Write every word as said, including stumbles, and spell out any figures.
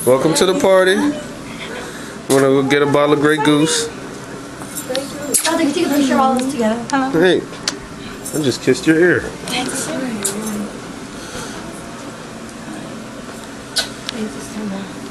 Welcome to the party. Wanna go get a bottle of Grey Goose? Oh, they can take a picture of all of us together. Hello. Hey, I just kissed your ear. Thanks.